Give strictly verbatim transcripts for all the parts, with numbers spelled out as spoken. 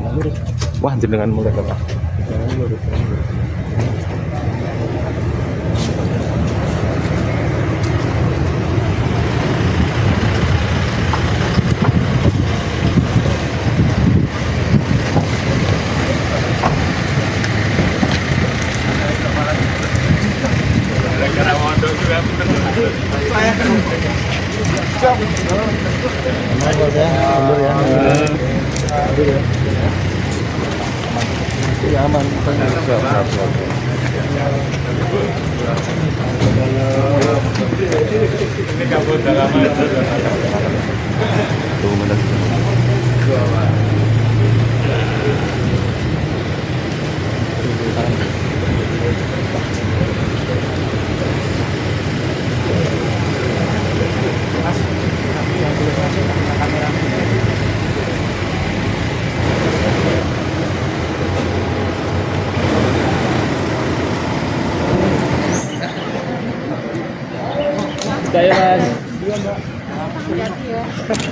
Wah, jenengan mulai Bapak. Ya, aman. Ini kabut dalaman. Tuh mana? Saya Mas. Iya, Mbak. Hati-hati ya.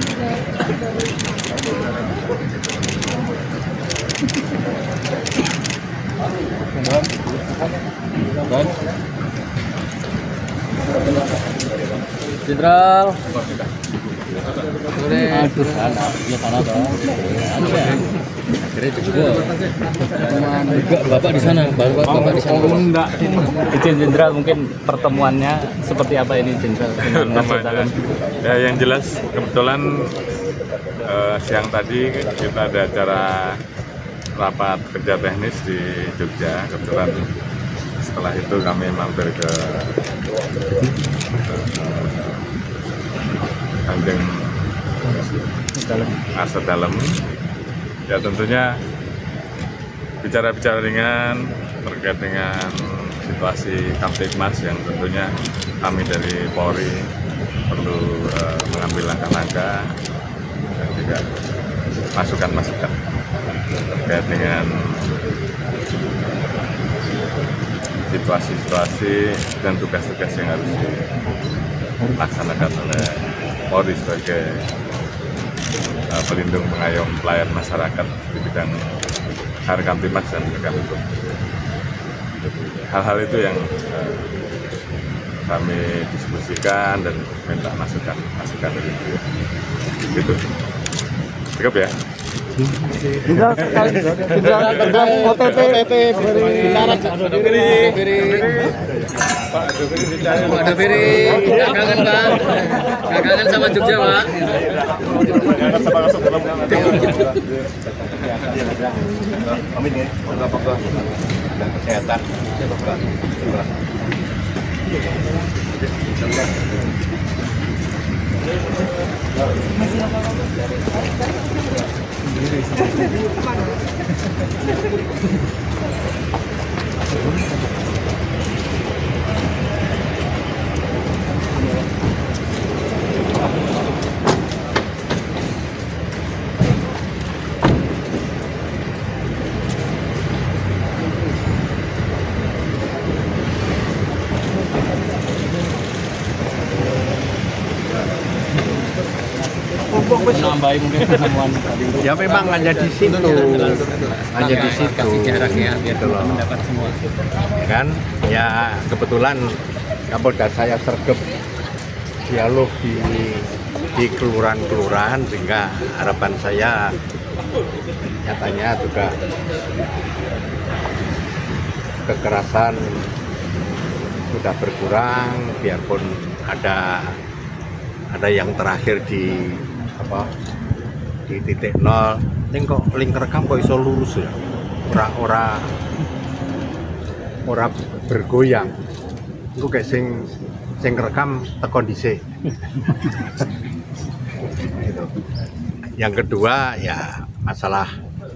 Jenderal. Boleh. Aduh, sana. Ya sana dong. Anu ya. Kira juga. Enggak, Bapak di sana. Bapak Bapak di sana. Enggak. Izin Jenderal, mungkin pertemuannya seperti apa ini Jenderal? Ya, yang jelas kebetulan eh, siang tadi kita ada acara rapat kerja teknis di Jogja. Kebetulan setelah itu kami mampir ke Kanjeng Asa Dalem. Ya tentunya bicara-bicara ringan terkait dengan situasi Kamtibmas yang tentunya kami dari Polri perlu uh, mengambil langkah-langkah dan juga masukan-masukan terkait dengan situasi-situasi dan tugas-tugas yang harus dilaksanakan oleh Polri sebagai uh, pelindung pengayom pelayan masyarakat di bidang Hari Kamtibmas dan penegakan hukum. Hal-hal itu yang uh, kami diskusikan dan minta masukan masukan dari beliau. Gitu. Cukup ya. Jenderal, Jenderal, Jenderal O T P, O T P, Pak Ada Beri, nggak kangen Pak, nggak kangen sama Jogja Pak. Amin ya. Apakah kesehatan? Masih Nambahin mungkin pertemuan ya memang hanya di situ, hanya di situ, kasih jaraknya biar gitu loh. mendapat semua. Ya kan, ya kebetulan Kapolda saya sergap dialog di di kelurahan-kelurahan sehingga harapan saya nyatanya juga kekerasan sudah berkurang, biarpun ada ada yang terakhir di apa di titik nol. Ini kok link rekam kok iso lurus ya, ora-ora ora bergoyang. Itu kayak sing sing rekam tekon dhisik. Gitu. Yang kedua ya masalah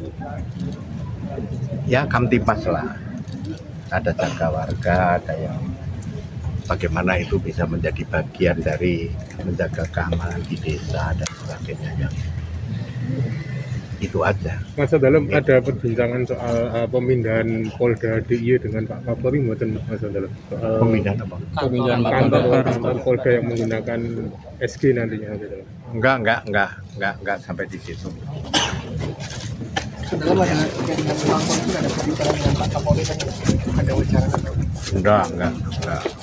ya Kamtibmas lah, ada jaga warga, ada yang bagaimana itu bisa menjadi bagian dari menjaga keamanan di desa dan sebagainya, yang itu aja. Masa dalam ya. Ada perbincangan soal uh, pemindahan Polda D I Y dengan Pak Kapolri, bukan Masa dalam soal pemindahan apa? Pemindahan kantor, kantor Polda yang menggunakan S G nantinya gitu. Enggak, enggak, enggak, enggak, enggak sampai di situ. Saudara ada dengan melapor itu ada perbicaraan dengan Pak Kapolri kan ada wawancara. Enggak, enggak, enggak.